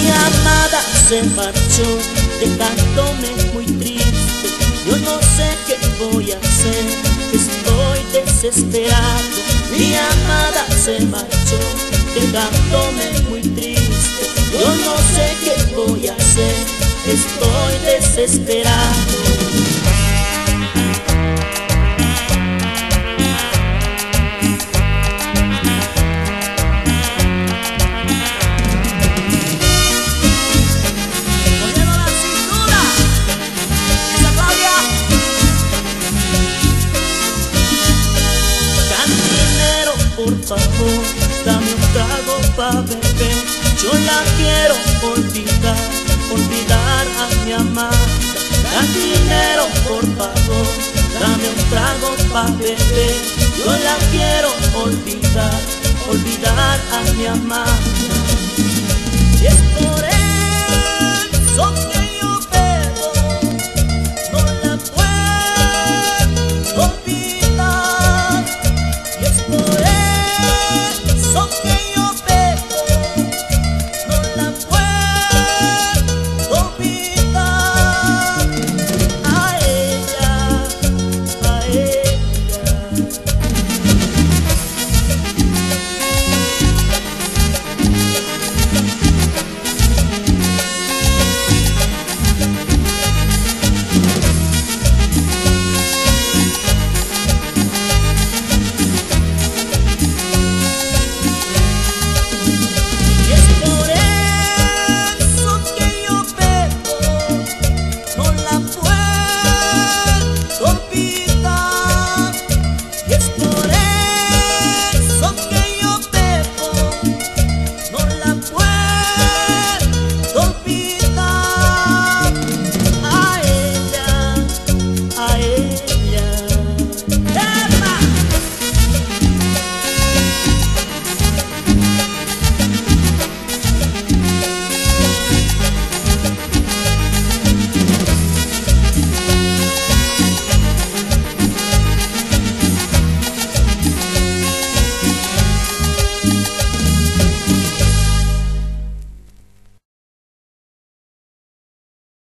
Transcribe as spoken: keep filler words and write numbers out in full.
Mi amada se marchó, dejándome muy triste. Yo no sé qué voy a hacer, estoy desesperado. Mi amada se marchó, dejándome muy triste. Yo no sé qué voy a hacer, estoy desesperado. Por favor, dame un trago pa' beber. Yo la quiero olvidar, olvidar a mi amada. Cantinero, por favor, dame un trago pa' beber. Yo la quiero olvidar, olvidar a mi amada. Y es por eso que